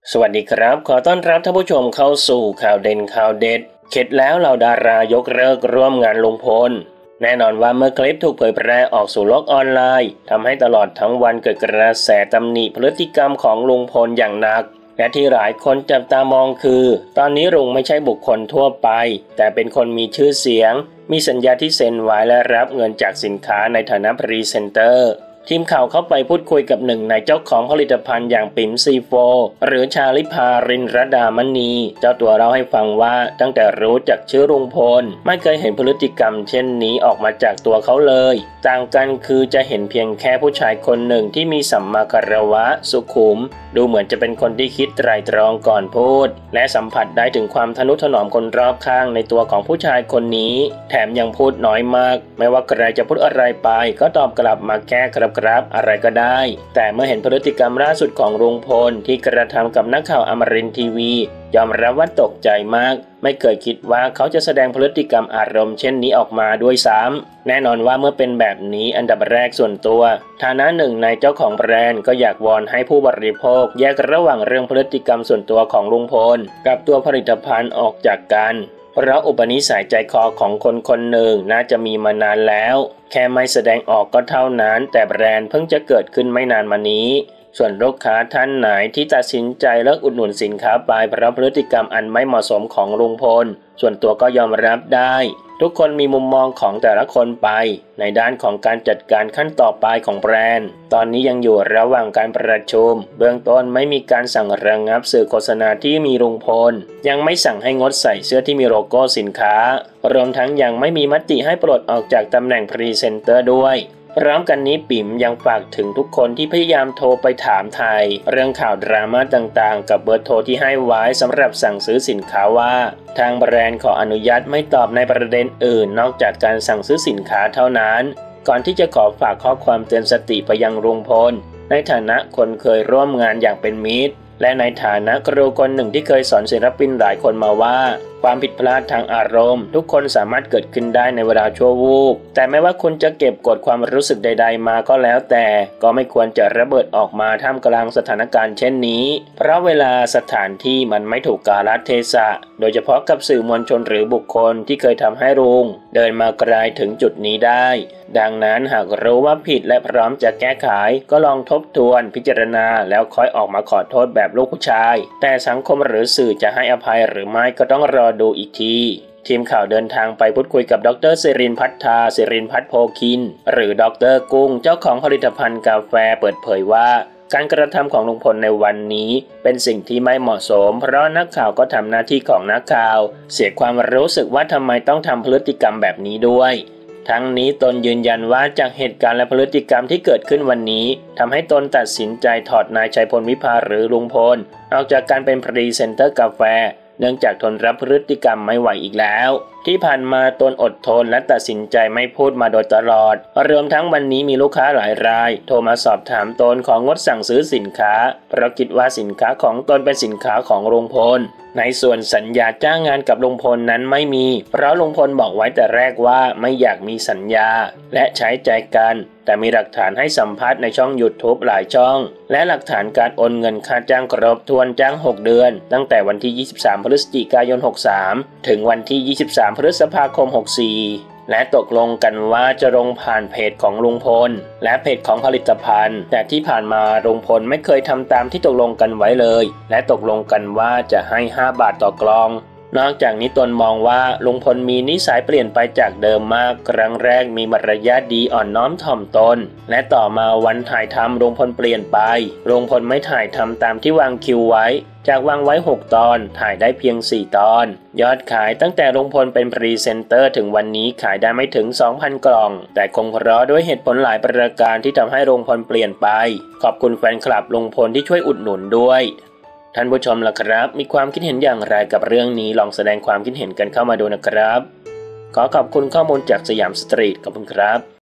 สวัสดีครับขอต้อนรับท่านผู้ชมเข้าสู่ข่าวเด่นข่าวเด็ดเข็ดแล้วเหล่าดารายกเลิกร่วมงานลุงพลแน่นอนว่าเมื่อคลิปถูกเผยแพร่ออกสู่โลกออนไลน์ทำให้ตลอดทั้งวันเกิดกระแสตำหนิพฤติกรรมของลุงพลอย่างหนักและที่หลายคนจับตามองคือตอนนี้ลุงไม่ใช่บุคคลทั่วไปแต่เป็นคนมีชื่อเสียงมีสัญญาที่เซ็นไว้และรับเงินจากสินค้าในฐานะพรีเซนเตอร์ทีมข่าวเข้าไปพูดคุยกับหนึ่งในเจ้าของผลิตภัณฑ์อย่างปิ๋มซีโฟหรือชาลิภารินรดามณีเจ้าตัวเล่าให้ฟังว่าตั้งแต่รู้จักชื่อลุงพลไม่เคยเห็นพฤติกรรมเช่นนี้ออกมาจากตัวเขาเลยต่างกันคือจะเห็นเพียงแค่ผู้ชายคนหนึ่งที่มีสัมมาคารวะสุขุมดูเหมือนจะเป็นคนที่คิดไตร่ตรองก่อนพูดและสัมผัสได้ถึงความทนุถนอมคนรอบข้างในตัวของผู้ชายคนนี้แถมยังพูดน้อยมากไม่ว่าใครจะพูดอะไรไปก็ตอบกลับมาแค่ครับอะไรก็ได้แต่เมื่อเห็นพฤติกรรมล่าสุดของลุงพลที่กระทำกับนักข่าวอมรินทร์ทีวียอมรับว่าตกใจมากไม่เคยคิดว่าเขาจะแสดงพฤติกรรมอารมณ์เช่นนี้ออกมาด้วยซ้ำแน่นอนว่าเมื่อเป็นแบบนี้อันดับแรกส่วนตัวฐานะหนึ่งในเจ้าของแบรนด์ก็อยากวอนให้ผู้บริโภคแยกระหว่างเรื่องพฤติกรรมส่วนตัวของลุงพลกับตัวผลิตภัณฑ์ออกจากกันเพราะอุปนิสัยใจคอของคนคนหนึ่งน่าจะมีมานานแล้วแค่ไม่แสดงออกก็เท่านั้นแต่แบรนด์เพิ่งจะเกิดขึ้นไม่นานมานี้ส่วนลูกค้าท่านไหนที่ตัดสินใจเลิกอุดหนุนสินค้าไปเพราะพฤติกรรมอันไม่เหมาะสมของลุงพลส่วนตัวก็ยอมรับได้ทุกคนมีมุมมองของแต่ละคนไปในด้านของการจัดการขั้นต่อไปของแบรนด์ตอนนี้ยังอยู่ระหว่างการประชุมเบื้องต้นไม่มีการสั่งระงับสื่อโฆษณาที่มีลุงพลยังไม่สั่งให้งดใส่เสื้อที่มีโลโก้สินค้ารวมทั้งยังไม่มีมติให้ปลดออกจากตำแหน่งพรีเซนเตอร์ด้วยพร้อมกันนี้ปิ๋มยังฝากถึงทุกคนที่พยายามโทรไปถามไทยเรื่องข่าวดราม่าต่างๆกับเบอร์โทรที่ให้ไว้สำหรับสั่งซื้อสินค้าว่าทางแบรนด์ขออนุญาตไม่ตอบในประเด็นอื่นนอกจากการสั่งซื้อสินค้าเท่านั้นก่อนที่จะขอฝากข้อความเตือนสติไปยังลุงพลในฐานะคนเคยร่วมงานอย่างเป็นมิตรและในฐานะครูคนหนึ่งที่เคยสอนศิลปินหลายคนมาว่าความผิดพลาดทางอารมณ์ทุกคนสามารถเกิดขึ้นได้ในเวลาชั่ววูบแต่ไม่ว่าคุณจะเก็บกดความรู้สึกใดๆมาก็แล้วแต่ก็ไม่ควรจะระเบิดออกมาท่ามกลางสถานการณ์เช่นนี้เพราะเวลาสถานที่มันไม่ถูกกาลเทศะโดยเฉพาะกับสื่อมวลชนหรือบุคคลที่เคยทำให้ลุงเดินมาไกลถึงจุดนี้ได้ดังนั้นหากรู้ว่าผิดและพร้อมจะแก้ไขก็ลองทบทวนพิจารณาแล้วค่อยออกมาขอโทษแบบลูกผู้ชายแต่สังคมหรือสื่อจะให้อภัยหรือไม่ก็ต้องรอดูอีกทีทีมข่าวเดินทางไปพูดคุยกับดร.สิรินทร์พัฒนาสิรินทร์พัฒน์โพคินหรือดร.กุ้งเจ้าของผลิตภัณฑ์กาแฟเปิดเผยว่าการกระทำของลุงพลในวันนี้เป็นสิ่งที่ไม่เหมาะสมเพราะนักข่าวก็ทำหน้าที่ของนักข่าวเสียความรู้สึกว่าทำไมต้องทำพฤติกรรมแบบนี้ด้วยทั้งนี้ตนยืนยันว่าจากเหตุการณ์และพฤติกรรมที่เกิดขึ้นวันนี้ทำให้ตนตัดสินใจถอดนายชัยพลวิภาหรือลุงพลออกจากการเป็นพรีเซนเตอร์กาแฟเนื่องจากทนรับพฤติกรรมไม่ไหวอีกแล้วที่ผ่านมาตนอดทนและตัดสินใจไม่พูดมาโดยตลอดรวมทั้งวันนี้มีลูกค้าหลายรายโทรมาสอบถามตนของงดสั่งซื้อสินค้าเพราะคิดว่าสินค้าของตนเป็นสินค้าของลุงพลในส่วนสัญญาจ้างงานกับลุงพลนั้นไม่มีเพราะลุงพลบอกไว้แต่แรกว่าไม่อยากมีสัญญาและใช้ใจกันแต่มีหลักฐานให้สัมภาษณ์ในช่อง YouTube หลายช่องและหลักฐานการโอนเงินค่าจ้างครบถ้วนจ้าง6เดือนตั้งแต่วันที่23พฤศจิกายน63ถึงวันที่23พฤษภาคม64และตกลงกันว่าจะลงผ่านเพจของลุงพลและเพจของผลิตภัณฑ์แต่ที่ผ่านมาลุงพลไม่เคยทำตามที่ตกลงกันไว้เลยและตกลงกันว่าจะให้5 บาทต่อกล่องนอกจากนี้ตนมองว่าลุงพลมีนิสัยเปลี่ยนไปจากเดิมมากครั้งแรกมีมารยาทดีอ่อนน้อมถ่อมตนและต่อมาวันถ่ายทำลุงพลเปลี่ยนไปลุงพลไม่ถ่ายทำตามที่วางคิวไว้จากวางไว้6ตอนถ่ายได้เพียง4ตอนยอดขายตั้งแต่ลุงพลเป็นพรีเซนเตอร์ถึงวันนี้ขายได้ไม่ถึง 2,000 กล่องแต่คงเพราะด้วยเหตุผลหลายประการที่ทำให้ลุงพลเปลี่ยนไปขอบคุณแฟนคลับลุงพลที่ช่วยอุดหนุนด้วยท่านผู้ชมล่ะครับมีความคิดเห็นอย่างไรกับเรื่องนี้ลองแสดงความคิดเห็นกันเข้ามาดูนะครับขอขอบคุณข้อมูลจากสยามสตรีทขอบคุณครับ